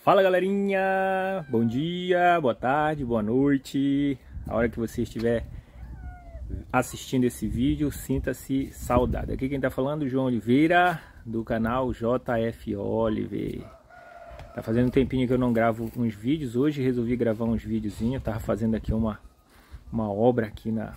Fala galerinha, bom dia, boa tarde, boa noite. A hora que você estiver assistindo esse vídeo, sinta-se saudado. Aqui quem tá falando é o João Oliveira, do canal JF Oliver. Tá fazendo um tempinho que eu não gravo uns vídeos. Hoje resolvi gravar uns videozinhos. Tava fazendo aqui uma obra aqui na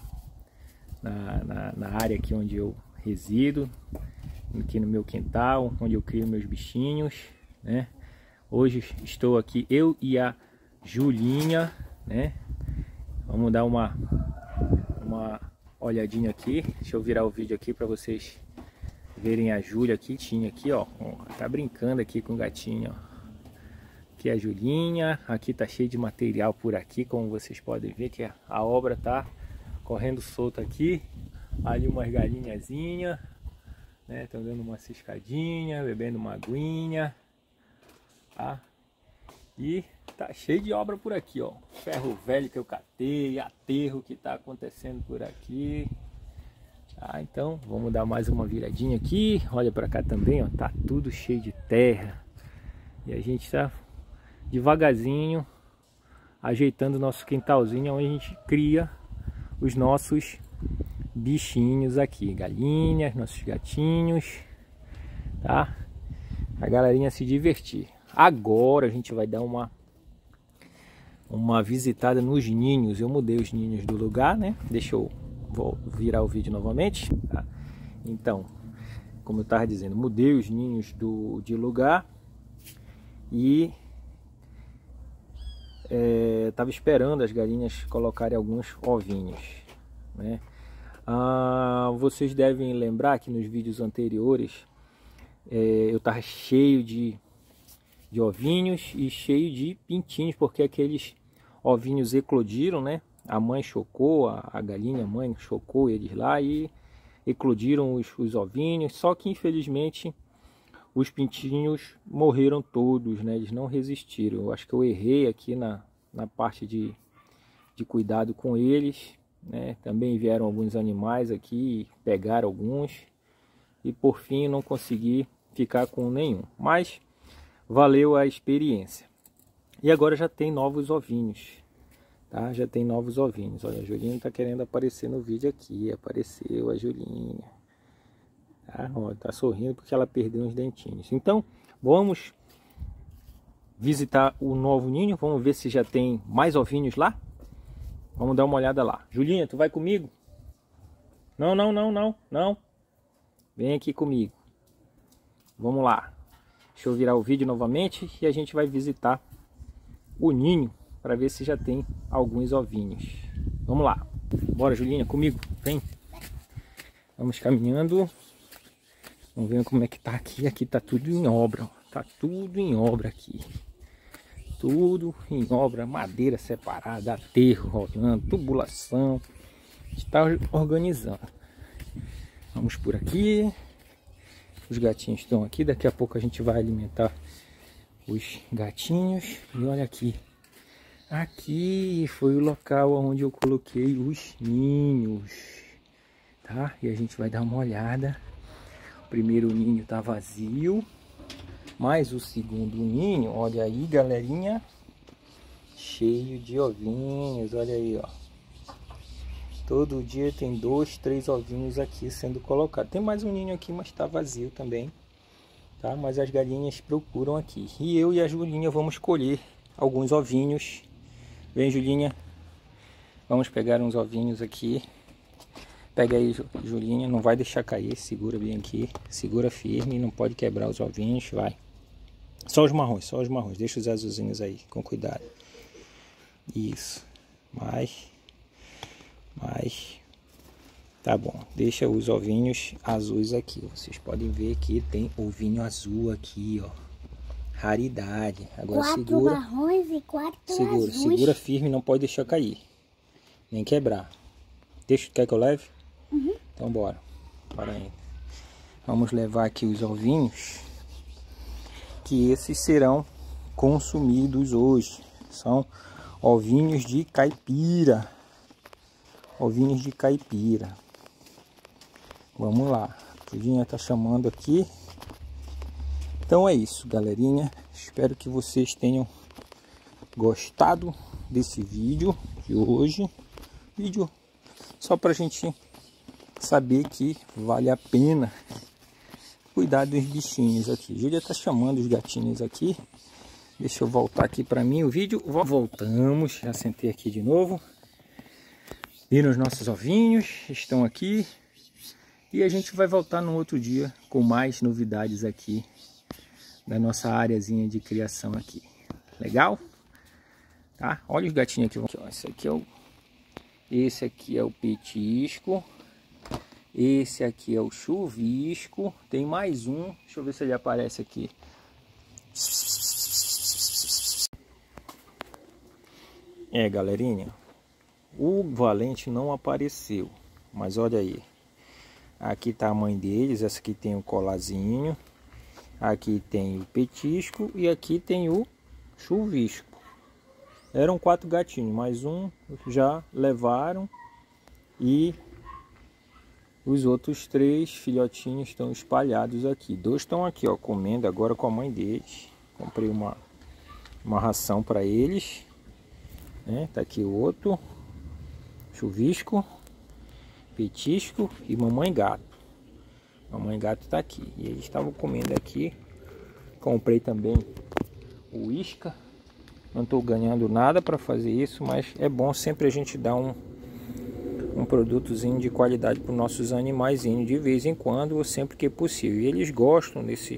área aqui onde eu resido, aqui no meu quintal, onde eu crio meus bichinhos, né? Hoje estou aqui, eu e a Julinha, né? Vamos dar uma olhadinha aqui. Deixa eu virar o vídeo aqui para vocês verem a Júlia aqui. Tinha aqui, ó, tá brincando aqui com o gatinho, ó. Aqui é a Julinha. Aqui tá cheio de material por aqui, como vocês podem ver que a obra tá correndo solta aqui. Ali umas galinhazinhas, né? Estão dando uma ciscadinha, bebendo uma aguinha. Tá? E tá cheio de obra por aqui, ó. Ferro velho que eu catei, aterro que tá acontecendo por aqui. Tá? Então vamos dar mais uma viradinha aqui. Olha para cá também, ó. Tá tudo cheio de terra. E a gente tá devagarzinho ajeitando o nosso quintalzinho, onde a gente cria os nossos bichinhos aqui, galinhas, nossos gatinhos, tá? A galerinha se divertir. Agora a gente vai dar uma visitada nos ninhos. Eu mudei os ninhos do lugar, né? Vou virar o vídeo novamente, tá? Então, como eu estava dizendo, mudei os ninhos de lugar e estava esperando as galinhas colocarem alguns ovinhos, né? Vocês devem lembrar que nos vídeos anteriores eu estava cheio de ovinhos e cheio de pintinhos, porque aqueles ovinhos eclodiram, né? A mãe chocou, a galinha mãe chocou eles lá e eclodiram os ovinhos, só que infelizmente os pintinhos morreram todos, né? Eles não resistiram. Eu acho que eu errei aqui na parte de cuidado com eles, né? Também vieram alguns animais aqui, pegaram alguns e por fim não consegui ficar com nenhum, mas valeu a experiência. E agora já tem novos ovinhos, tá? Já tem novos ovinhos. Olha, a Julinha tá querendo aparecer no vídeo aqui. Apareceu a Julinha. Tá? Ó, tá sorrindo porque ela perdeu uns dentinhos. Então, vamos visitar o novo ninho. Vamos ver se já tem mais ovinhos lá. Vamos dar uma olhada lá. Julinha, tu vai comigo? Não, não, não, não, não. Vem aqui comigo. Vamos lá. Deixa eu virar o vídeo novamente e a gente vai visitar o ninho para ver se já tem alguns ovinhos. Vamos lá. Bora, Julinha, comigo. Vem. Vamos caminhando. Vamos ver como é que tá aqui. Aqui tá tudo em obra. Tá tudo em obra aqui. Tudo em obra. Madeira separada, aterro rolando, tubulação. A gente tá organizando. Vamos por aqui. Os gatinhos estão aqui, daqui a pouco a gente vai alimentar os gatinhos. E olha aqui, aqui foi o local onde eu coloquei os ninhos, tá? E a gente vai dar uma olhada. O primeiro ninho tá vazio, mas o segundo ninho, olha aí galerinha, cheio de ovinhos, olha aí, ó. Todo dia tem 2, 3 ovinhos aqui sendo colocados. Tem mais um ninho aqui, mas está vazio também, tá? Mas as galinhas procuram aqui. E eu e a Julinha vamos colher alguns ovinhos. Vem, Julinha. Vamos pegar uns ovinhos aqui. Pega aí, Julinha. Não vai deixar cair. Segura bem aqui. Segura firme. Não pode quebrar os ovinhos. Vai. Só os marrons, só os marrons. Deixa os azulzinhos aí, com cuidado. Isso. Mas tá bom, deixa os ovinhos azuis aqui. Vocês podem ver que tem ovinho azul aqui, ó. Raridade. Agora 4 marrons e 4 azuis. Segura firme, não pode deixar cair, nem quebrar. Quer que eu leve? Uhum. Então bora. Bora aí. Vamos levar aqui os ovinhos, que esses serão consumidos hoje. São ovinhos de caipira. Ovinhos de caipira. Vamos lá. A Julinha tá chamando aqui Então é isso, galerinha. Espero que vocês tenham gostado desse vídeo de hoje. Vídeo só pra gente saber que vale a pena cuidar dos bichinhos aqui. Júlia tá chamando os gatinhos aqui. Deixa eu voltar aqui para mim o vídeo. Voltamos, já sentei aqui de novo. Viram os nossos ovinhos, estão aqui. E a gente vai voltar no outro dia com mais novidades aqui da nossa áreazinha de criação aqui. Legal? Tá? Olha os gatinhos aqui. Esse aqui é o petisco. Esse aqui é o chuvisco. Tem mais um. Deixa eu ver se ele aparece aqui. Galerinha. O Valente não apareceu. Mas olha aí. Aqui tá a mãe deles. Essa aqui tem o colazinho. Aqui tem o petisco. E aqui tem o chuvisco. Eram 4 gatinhos. Mais um já levaram. E os outros 3 filhotinhos estão espalhados aqui. 2 estão aqui, ó, comendo agora com a mãe deles. Comprei uma ração para eles. Né? Tá aqui o outro. Chuvisco, petisco e mamãe gato. Mamãe gato tá aqui. E eles estavam comendo aqui. Comprei também o isca. Não estou ganhando nada para fazer isso, mas é bom sempre a gente dar um produtozinho de qualidade para os nossos animaizinhos de vez em quando, ou sempre que possível. E eles gostam desse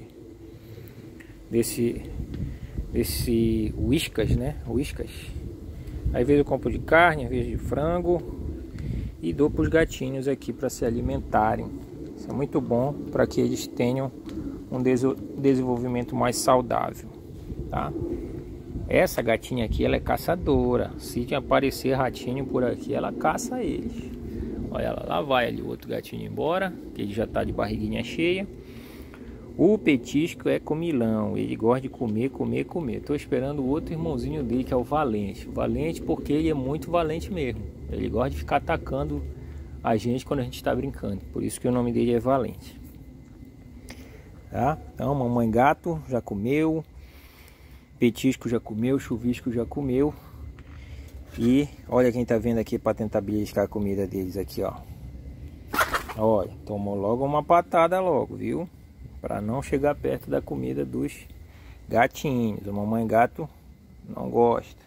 whiskas, né? Whiskas. Às vezes eu compro de carne, às vezes de frango e dou para os gatinhos aqui para se alimentarem. Isso é muito bom para que eles tenham um desenvolvimento mais saudável, tá? Essa gatinha aqui, ela é caçadora. Se aparecer ratinho por aqui, ela caça eles. Olha ela, lá vai ali o outro gatinho embora, que ele já tá de barriguinha cheia. O petisco é comilão, ele gosta de comer. Tô esperando o outro irmãozinho dele, que é o Valente. O Valente porque ele é muito valente mesmo. Ele gosta de ficar atacando a gente quando a gente está brincando. Por isso que o nome dele é Valente. Tá? Então, mamãe gato já comeu. Petisco já comeu, chuvisco já comeu. E olha quem tá vendo aqui para tentar beliscar a comida deles aqui, ó. Olha, tomou logo uma patada logo, viu? Para não chegar perto da comida dos gatinhos. A mamãe gato não gosta.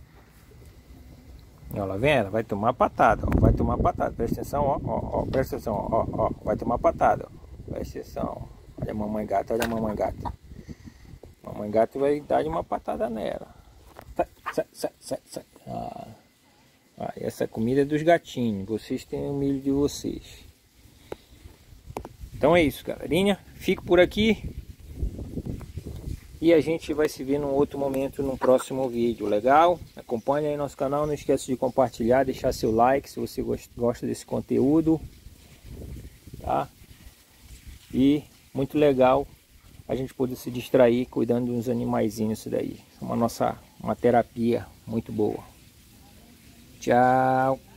Olha lá, vendo? Vai tomar patada, ó. Vai tomar patada. Presta atenção, ó. Presta atenção, ó. Vai tomar patada, ó. Presta atenção. Olha a mamãe gata, olha a mamãe gata. Mamãe gato vai dar uma patada nela. Sai. Essa comida é dos gatinhos. Vocês têm o milho de vocês. Então é isso, galerinha. Fico por aqui. E a gente vai se ver num outro momento, num próximo vídeo. Legal? Acompanhe aí nosso canal. Não esqueça de compartilhar, deixar seu like se você gosta desse conteúdo. Tá? E muito legal a gente poder se distrair cuidando dos animaizinhos, isso daí. É uma terapia muito boa. Tchau!